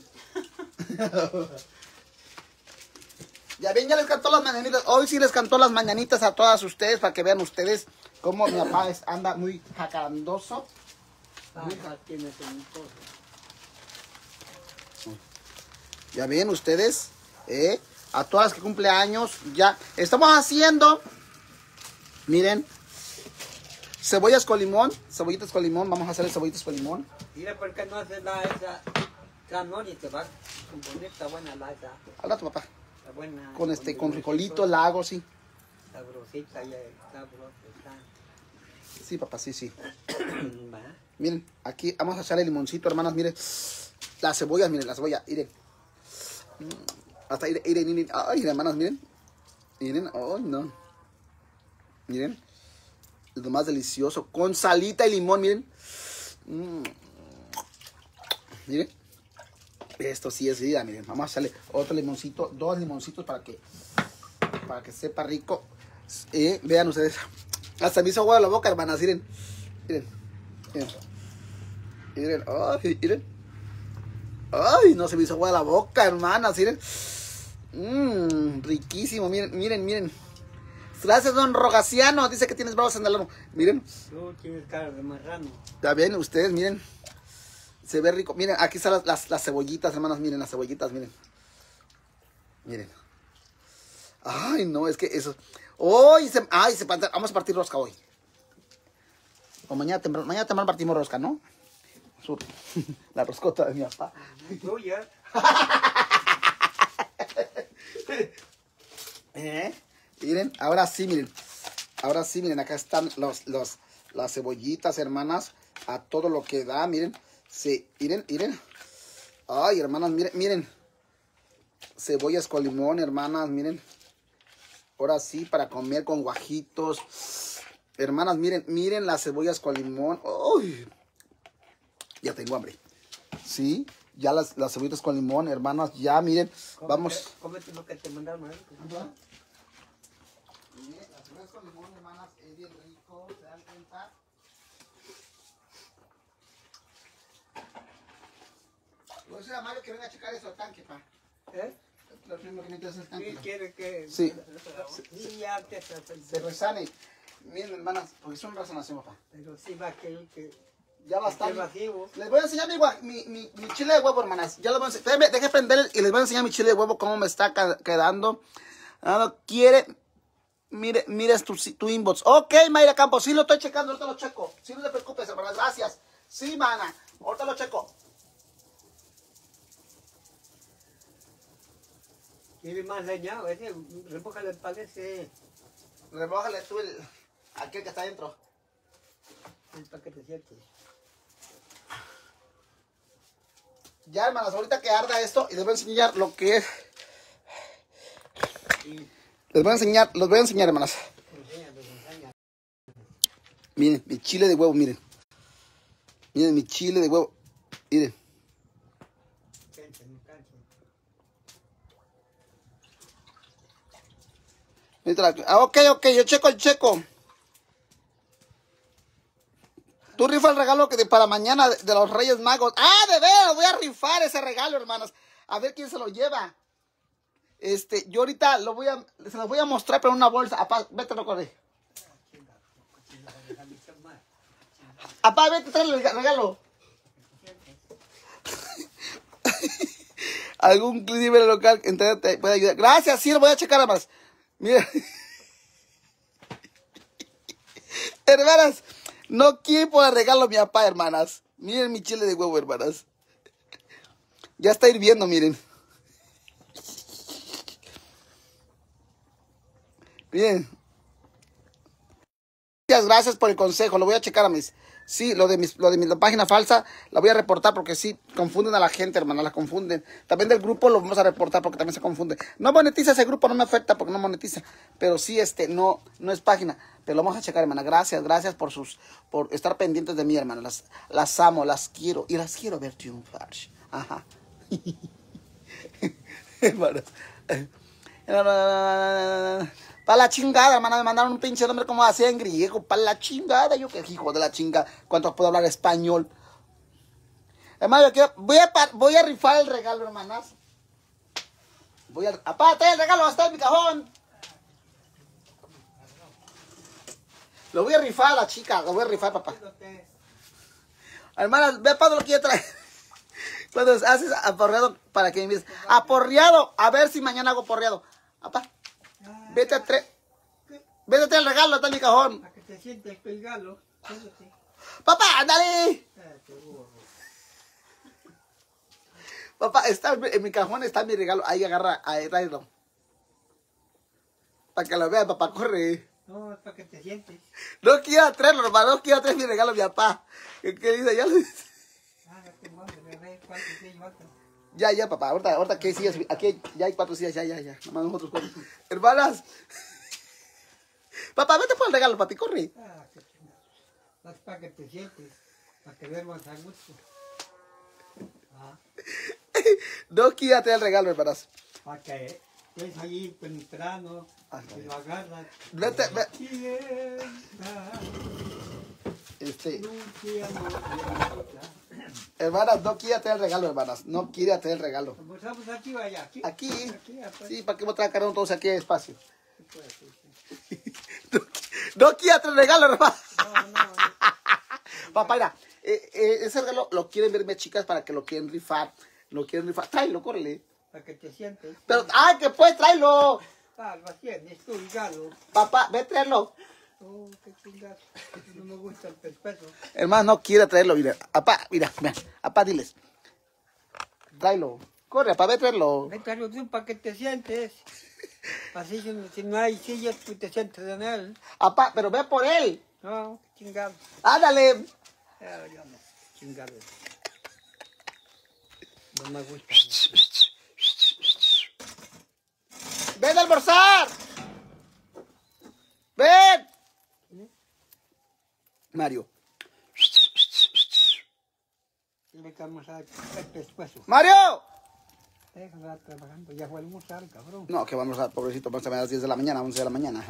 Ya ven, ya les cantó las mañanitas. Hoy sí les cantó las mañanitas a todas ustedes para que vean ustedes cómo mi papá es- anda muy jacarandoso. Ah, ya tienes un coso. Ya ven ustedes, ¿eh? A todas las que cumple años, ya estamos haciendo, miren, cebollas con limón, cebollitas con limón, vamos a hacer cebollitas con limón. Mira, ¿por qué no haces la esa canón y te va a componer? Está buena la esa. Al rato, papá, Está buena. con este, con dulcecito, frijolito, la hago, sí. Sabrosita y sabrosa está. Sí, papá, sí, sí. Va. Miren, aquí vamos a echarle limoncito, hermanas, miren. Las cebollas, miren, las cebollas, miren. Mm, Hasta, miren, miren, miren. Ay, hermanas, miren. Miren, ay, no. Miren. Es lo más delicioso. Con salita y limón, miren. Mm. Miren. Esto sí es vida, miren. Vamos a hacerle otro limoncito, dos limoncitos para que, para que sepa rico. Eh, vean ustedes. Hasta me hizo agua de la boca, hermanas. Miren. Miren. Miren. Miren. Ay, miren. Ay, no se me hizo agua de la boca, hermanas. Miren. Mmm, riquísimo. Miren, miren, miren. Gracias, don Rogaciano. Dice que tienes bravos en el horno. Miren. Tú tienes cara de marrano. Ya ven ustedes, miren. Se ve rico. Miren, aquí están las, las, las cebollitas, hermanas. Miren, las cebollitas, miren. Miren. Ay, no, es que eso. Hoy se. Ay, se vamos a partir rosca hoy. O mañana temprano. Mañana temprano partimos rosca, ¿no? Sur. La roscota de mi papá. Tuya. ¿Eh? Miren, ahora sí, miren. Ahora sí, miren, acá están los, los, las cebollitas, hermanas. A todo lo que da, miren. Sí, miren, miren. Ay, hermanas, miren, miren. Cebollas con limón, hermanas, miren. Ahora sí, para comer con guajitos. Hermanas, miren, miren las cebollas con limón. Uy. Ya tengo hambre. Sí, ya las, las cebollitas con limón, hermanas, ya, miren. Cómete, Vamos. cómete lo que te mandaron ahí. Miren, las cebollas con limón, hermanas, es bien rico, ¿se dan cuenta? Voy a decir a Mario que venga a checar eso al tanque, pa. ¿Eh? Lo primero que necesitas es el tanque. Sí, pa. quiere que... Sí. Sí, ya te Se resane. Miren, hermanas, porque son resanación, papá. Pero sí va a querer que... Ya va a estar. que vacío. Les voy a enseñar mi, gua- mi, mi, mi chile de huevo, hermanas. Ya les voy a enseñar. Déjenme, déjenme prender y les voy a enseñar mi chile de huevo, cómo me está ca- quedando. Ah, no quiere. Mire, mires tu, tu inbox. Ok, Mayra Campos, sí lo estoy checando, ahorita lo checo. Sí, no te preocupes, hermanas, gracias. Sí, mana, ahorita lo checo. Quiere más leña, ese, repójale, parece Remójale tú el, aquel que está adentro. el paquete cierto. Ya, hermanas, ahorita que arda esto, y les voy a enseñar lo que es. Y Les voy a enseñar, los voy a enseñar, hermanas. enseña, pues enseña. Miren, mi chile de huevo, miren. Miren, mi chile de huevo. Miren. Cancha, no cancha. Mientras- Ah, ok, ok, yo checo, yo checo. Tú rifa el regalo que de, para mañana de, de los Reyes Magos. Ah, de veras, voy a rifar ese regalo, hermanos. A ver quién se lo lleva. Este, yo ahorita lo voy a, se lo voy a mostrar, pero en una bolsa. Apá, vete, no corre. Apá, vete, trae el regalo. Algún cliente local que te puede ayudar. Gracias, sí, lo voy a checar más. Mira. Hermanas, no quiero poner regalo a mi papá, hermanas. Miren mi chile de huevo, hermanas. Ya está hirviendo, miren. Bien. Muchas gracias por el consejo. Lo voy a checar a mis. Sí, lo de, mis, lo de mi la página falsa la voy a reportar porque sí, confunden a la gente, hermana, la confunden. También del grupo lo vamos a reportar porque también se confunde. No monetiza ese grupo, no me afecta porque no monetiza. Pero sí, este, no, no es página. Pero lo vamos a checar, hermana. Gracias, gracias por sus, por estar pendientes de mí, hermana. Las, las amo, las quiero y las quiero ver triunfar. Ajá. Hermanas. Para la chingada, hermana, me mandaron un pinche nombre como así en griego. Para la chingada, yo que hijo de la chinga. ¿Cuántos puedo hablar español? Hermano, yo quiero, voy, a, voy a rifar el regalo, hermanas. Voy a... Aparte, el regalo va a estar en mi cajón. Lo voy a rifar a la chica, lo voy a rifar, papá. Hermanas, ve para lo que yo traigo. Cuando haces aporreado para que me mires. Aporreado, a ver si mañana hago porreado. Papá, vete a tres. Vete a traer el regalo, está en mi cajón. Para que te sientes el regalo. Siéntate. Papá, ándale. Ah, qué burro. Papá, está en mi cajón, está mi regalo. Ahí agarra, ahí tráelo. Para que lo vean, papá, corre. No, es para que te sientes. No quiero traerlo, hermano, no quiero traer mi regalo a mi papá. ¿Qué, qué dice? Ya lo dice. Ah, ya tengo hambre, bebé. ¿Cuánto te llevaste? Ya, ya, papá, ahorita, ahorita, ¿qué sillas? Aquí ya hay cuatro sillas, ya, ya, ya. Nomás nosotros cuatro. Hermanas. Papá, vete por el regalo, papi, corre. Ah, qué Es para que te sientes, para que duermas a gusto. Ah, No quítate el regalo, hermanas. para que estés allí temprano, Ah, y lo agarras. Vete, ve- Sienta, Este, nunca no hermanas, no quítate el regalo, hermanas. No quítate el regalo. Almorzamos aquí, vaya, aquí. Aquí. Aquí, pues. Sí, ¿para qué voy a traer carón todos aquí hay espacio? Sí, pues, sí, sí. No quítate el regalo, hermanas. No, no, no. Papá, mira, eh, eh, ese regalo lo quieren verme, chicas, para que lo quieren rifar. Lo quieren rifar. Tráelo, córrele. Para que te sientes. Pero, ¡ah, que pues, tráelo! Ah, lo tienes tú, regalo. Papá, ve a traerlo. Oh, qué chingado. No me gusta el pespeso. Hermano, no quiere traerlo, mira. Papá, mira, mira. Papá, diles. Tráelo. Corre, papá, ve a traerlo. Vete a tú para que te sientes. Así, si, si no hay sillas, tú te sientes en él. Papá, pero ve por él. No, qué chingado. Ándale. Ah, yo no, chingado. No me gusta. Ven a almorzar. Ven. Mario. Le vamos a el pescuezo. Mario. Déjala trabajando, ya fue a almorzar, cabrón. No, que vamos a, pobrecito, vamos a las diez de la mañana, once de la mañana.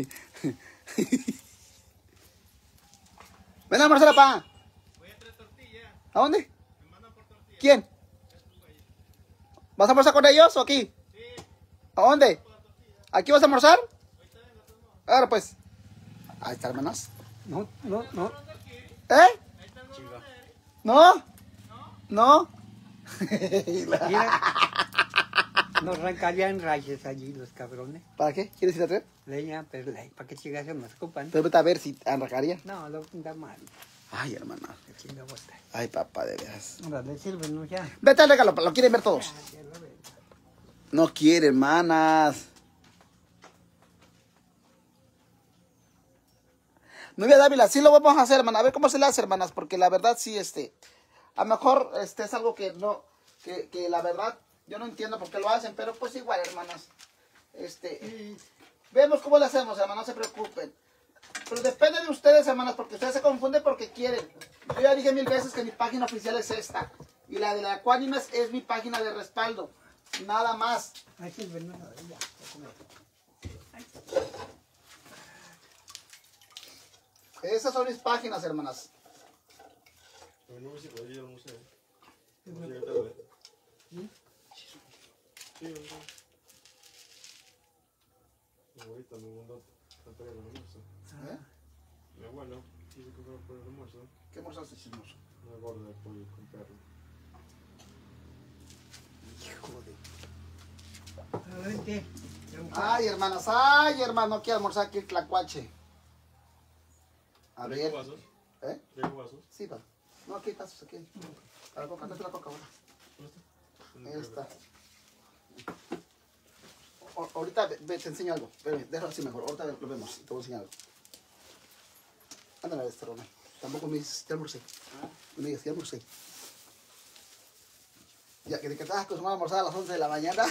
Ven a almorzar, papá. Voy a traer tortilla. ¿A dónde? Me mandan por tortilla. ¿Quién? ¿Vas a almorzar con ellos o aquí? Sí, ¿A dónde? por la tortilla. ¿Aquí vas a almorzar? Ahorita vengo, tú no. Ahora pues. Ahí está, hermanas. No, no, no. ¿Eh? Ahí está el gorro. ¿No? ¿No? Mira, nos arrancarían rayos allí los cabrones. ¿Para qué? ¿Quieres ir a traer? Leña, pero le- para que chingas se nos ocupan. Pero vete a ver si arrancaría. No, lo da mal. Ay, hermana. Que chinga bota. Ay, papá, de veras. Ahora le sirven, ¿no? Ya. Vete al regalo, lo quieren ver todos. Ya, ya lo ven. No quiere, hermanas. Novia Dávila, sí lo vamos a hacer, hermana. A ver cómo se le hace, hermanas, porque la verdad sí, este, a lo mejor este es algo que no, que, que la verdad yo no entiendo por qué lo hacen, pero pues igual, hermanas. Este, vemos cómo le hacemos, hermanas, no se preocupen. Pero depende de ustedes, hermanas, porque ustedes se confunden porque quieren. Yo ya dije mil veces que mi página oficial es esta. Y la de la Ecuánimes es mi página de respaldo. Nada más. Ahí sirven, no, ya. Ya comer. Esas son mis páginas, hermanas. A mí no me sirve, yo no sé. No sé qué tal, ¿eh? Sí, no sé. Mi abuelita me mandó a traer el almuerzo. ¿Eh? Mi abuelo quiso que fuera por el almuerzo. ¿Qué almorzaste, chismoso? Una gorda de pollo con perro. Hijo de... Ah, vente. Ay, hermanas, ay, hermano, no quiero almorzar aquí el tlacuache. A ¿Traigo ver. vasos? ¿Eh? ¿Traigo vasos? Sí, va. No, aquí estás, aquí. A la coca, no la coca ahora. ¿Dónde está? Esta. O- ahorita ve, ve, te enseño algo. Ve, déjalo así mejor. Ahorita lo vemos. Te voy a enseñar algo. Ándale, este Ronald. Tampoco me dices, ya almorcé. No me digas, ya almorcé. Ya, que de que estás acostumbrado a almorzar a las once de la mañana.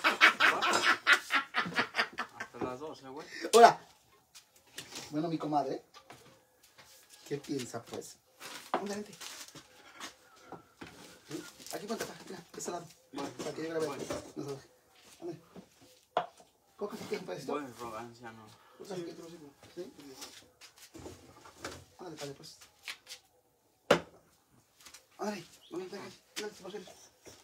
Hasta las doce, güey. Hola. Bueno, mi comadre. ¿Qué piensa, pues? Ándale, vente. ¿Sí? Aquí ponte acá, mira, de este lado. Bueno, Para que yo grabe. bueno. No sabes. Ándale. ¿Coca si quieres un pedacito? Bueno, arrogancia, no. ¿Tú sabes qué? ¿Sí? Ándale, padre, pues. Ándale, no me entregues. Ándale, se va a hacer.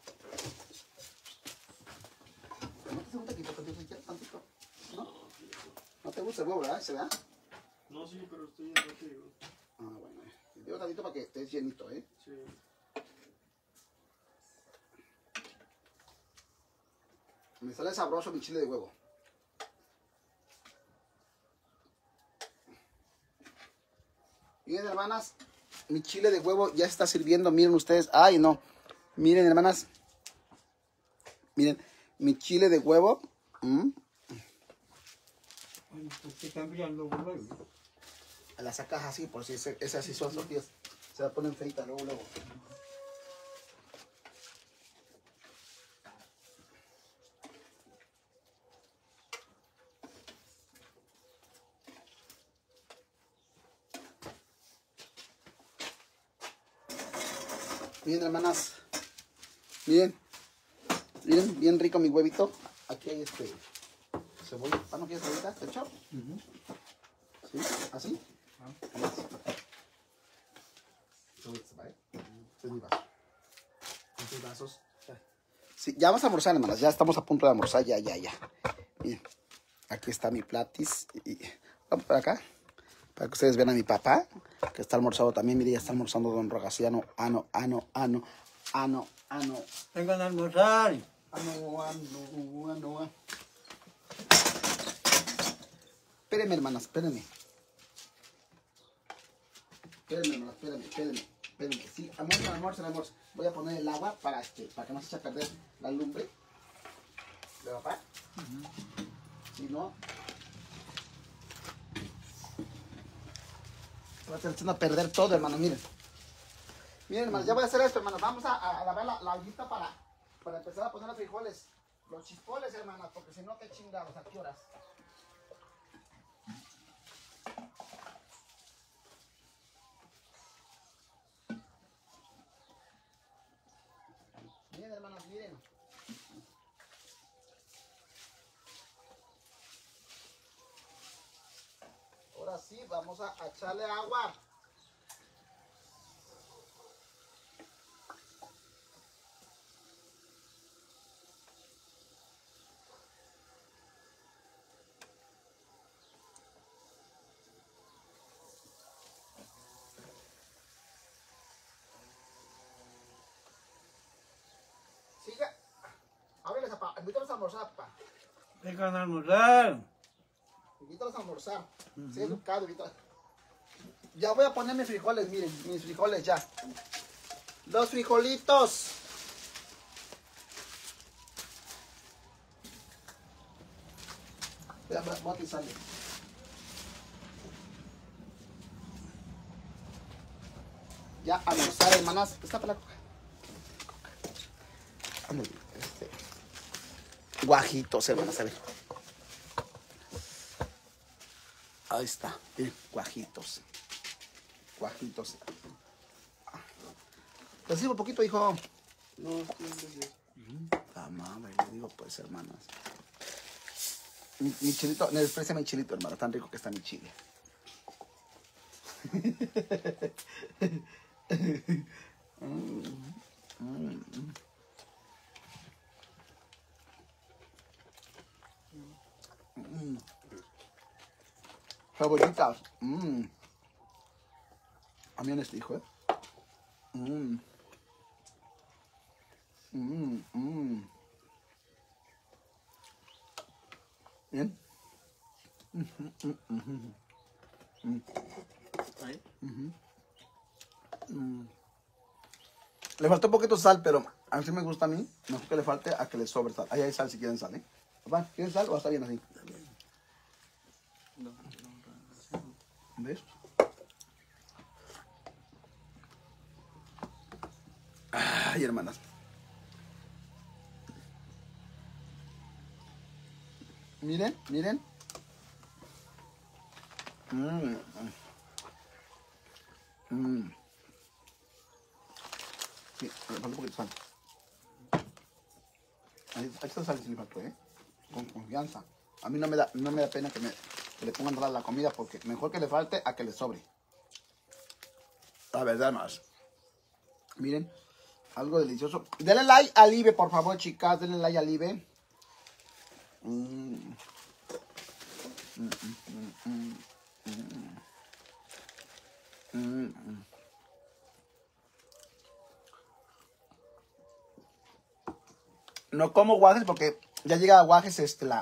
¿No te gusta quitar tantito, tantito? ¿No? ¿No te gusta el huevo, verdad? ¿Se ve? No, sí, pero estoy en contigo. Ah, bueno. Te digo tantito para que estés llenito, ¿eh? Sí. Me sale sabroso mi chile de huevo. Miren, hermanas, mi chile de huevo ya está sirviendo. Miren ustedes. Ay, no. Miren, hermanas. Miren, mi chile de huevo. ¿Mm? Bueno, pues que cambian luego, luego. La sacas así, por si ese- esas sí son tortillas. Se la ponen feitas luego, luego. Miren, hermanas. Miren. Miren, bien rico mi huevito. Aquí hay este cebolla. ¿Ah, no quieres cebollita? ¿Te echo? Ujú. ¿Sí? ¿Así? Ah. Cebollita, ¿vale? Este es mi vaso. Estos vasos. Sí, ya vamos a almorzar, hermanas. Ya estamos a punto de almorzar. Ya, ya, ya. Miren. Aquí está mi platis. Y vamos para acá. Para que ustedes vean a mi papá. Que está almorzado también. Mire, ya está almorzando don Rogaciano. Ano, ano, ano. Ano, ano. Vengan a almorzar. Ano, ano, ano, ano. Espérenme, hermanas, espérenme. Espérenme, hermanas, espérenme, espérenme. Espérenme. Sí, almuerzo, almuerzo, almuerzo. Voy a poner el agua para, este, para que no se eche a perder la lumbre. ¿De papá? Si no, se va a estar echando a perder todo, hermanos, miren. Miren, hermanos, ya voy a hacer esto, hermanos. Vamos a, a lavar la, la ollita para, para empezar a poner los frijoles. Los chispoles, hermanas, porque si no, qué chingados, ¿a qué horas? Miren, hermanas, miren. Ahora sí, vamos a, a echarle agua. Siga. Ábreles, papá. Invítalos a almorzar, papá. Vengan a almorzar. Invítalos a almorzar. Sé educado, invítalos. Ya voy a poner mis frijoles, miren, mis frijoles ya. Los frijolitos. Voy a, voy a pisarle. Ya a almorzar, hermanas. Está para la coca. Ándale, este. Guajitos, hermanas, a ver. Ahí está, miren, guajitos. Guajitos. ¿Te sirvo un poquito, hijo? No, no, no. La madre, le digo, pues, hermanas. Mi, mi chilito, no desprecia mi chilito, hermano. Tan rico que está mi chile. mm, mm, mm. Cebollitas. Mm. A mí en este hijo, ¿eh? Mm. Mm, mm. Bien. Ahí. Le faltó un poquito de sal, pero a mí sí me gusta a mí. No que le falte a que le sobre sal. Ahí hay sal si quieren sal, ¿eh? Papá, ¿quieren sal o está bien así? No, no, no. ¿Ves? Ay, hermanas. Miren, miren. Mm. Mm. Sí, le falta un poquito de sal. Ahí ahí está sal si le faltó, ¿eh? Con confianza. A mí no me da, no me da pena que, me, que le pongan toda la comida porque mejor que le falte a que le sobre. La verdad más. Miren, algo delicioso. Denle like al Ibe, por favor, chicas. Denle like al Ibe. Mm. Mm, mm, mm, mm, mm, mm. No como guajes porque ya llega a guajes este la.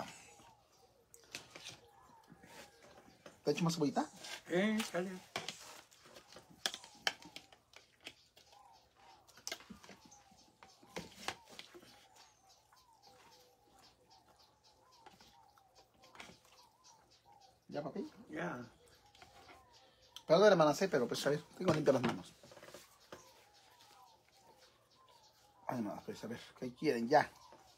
¿Te echo más cebollita? Eh, sale. ¿Ya, papi? Ya. Perdón, hermana, sé, pero pues a ver, tengo limpias las manos. Ay, no, pues a ver, ¿qué quieren? Ya.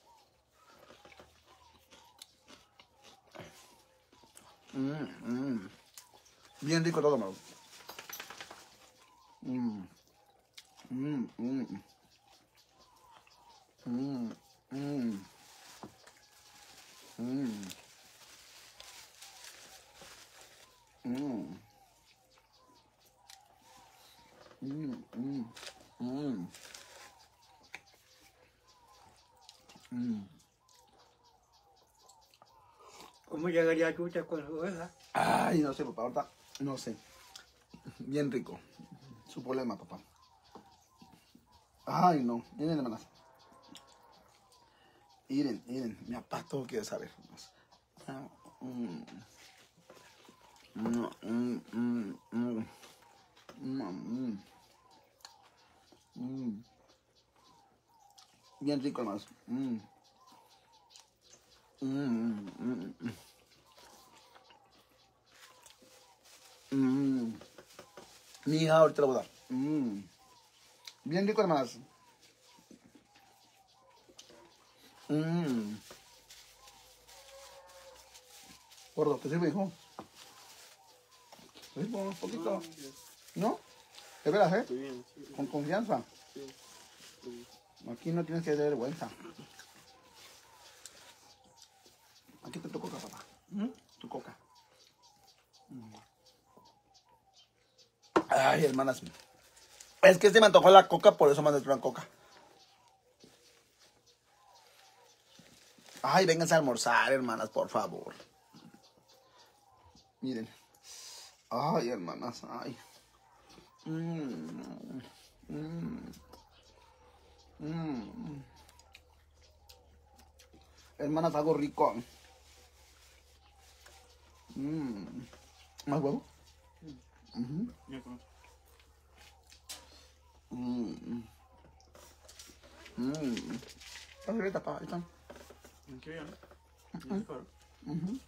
Mm, mm. Bien rico todo, Maru. Mm. Mm, mm. Mm, mm. Mm. Mm. Mm, mm, mm. Mm. ¿Cómo llegaría Chucha con su oveja? Ay, no sé, papá, ahorita no sé. Bien rico. Su problema, papá. Ay, no. Miren, hermanas. Miren, miren. Mi papá todo quiere saber. Mm. Mm, mm, mm, mm. Mm, mm. Bien rico, hermanos. Mm. Mm, mm, mm. Mm. Mi hija ahorita la voy a dar. Mm. Bien rico, hermanas. Mm. Gordo, ¿te sirve, hijo? ¿Te sirve un poquito? ¿No? ¿De veras, eh? Estoy bien, sí. Con confianza. Sí. Sí. Aquí no tienes que dar vergüenza. Aquí te tu coca, papá. ¿Mm? Tu coca. Mm. Ay, hermanas. Es que se me antojó la coca, por eso me han una coca. Ay, vénganse a almorzar, hermanas, por favor. Miren. Ay, hermanas, ay. Mmm. Mmm. Mmm. Hermanas, algo rico. Mmm. ¿Más huevo? Uh-huh. Ya con Mmm. Mmm. Ahorita, papá, ahí están. ¿En qué bien? ¿En qué caro? Uh-huh.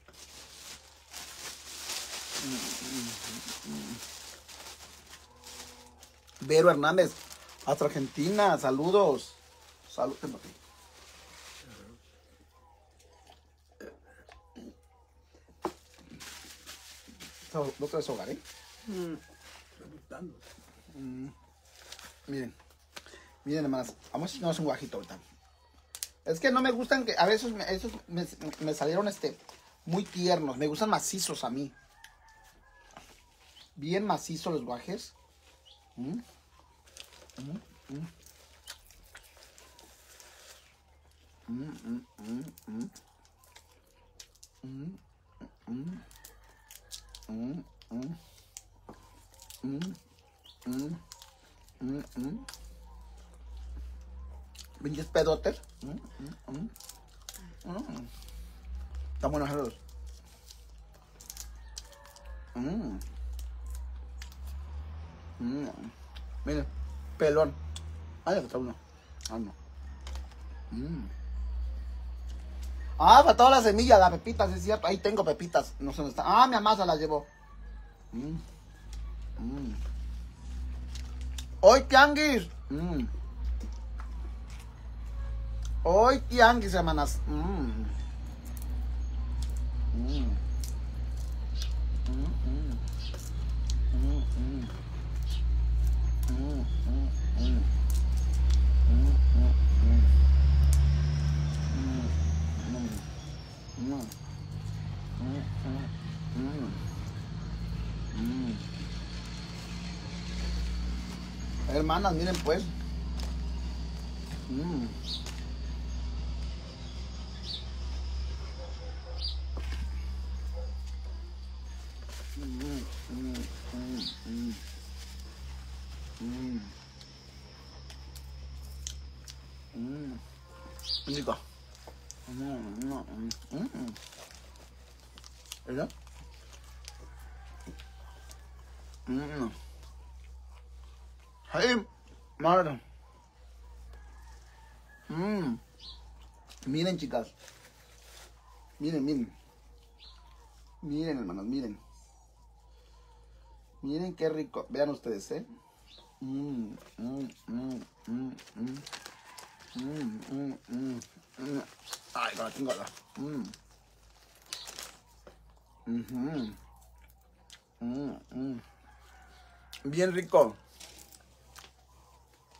Vero Hernández, hasta Argentina, saludos. Saludos. ¿No te deshogaré? Mm, estoy gustando. Mm. Miren, miren, hermanas, vamos a echarnos un guajito ahorita. Es que no me gustan que a veces me, esos me, me salieron este muy tiernos, me gustan macizos a mí. Bien macizos los guajes. Mm. Mm, mm. Mm, mm, mm, mm. Mm, mm. Mm, mm. Mm, mm. Mm, mm. Pinches pedotes. Mm, mm, mm. Mm. Están buenos los. Mm. Mm. Miren, pelón. Ay, falta uno. Ah, no. Mm. Ah, faltaba la semilla, las pepitas, es cierto. Ahí tengo pepitas. No sé dónde están. Ah, mi mamá se las llevó. Mm. Mm. Hoy tianguis. Mm. Hoy tianguis, hermanas. Mm. Mm. Mm, mm. Mm, mm. Mm, mm, mm. Mm, mm, mm. Mm, mm. Mm, mm, mm. Hermanas, miren pues. Mm. Mm, mm, mm, mm. Mm. Mm. Rico. Mm, mm, mm, mm. ¿Verdad? Mm. Hey, madre. Mm. Miren, chicas. Miren, miren. Miren, hermanos, miren. Miren qué rico. Vean ustedes, ¿eh? Mm, mm, mm, mm, mm. Mm, mm, mm, mm. Ay, no la tengo la. Mm. Mm-hmm. Mm, mm. Bien rico.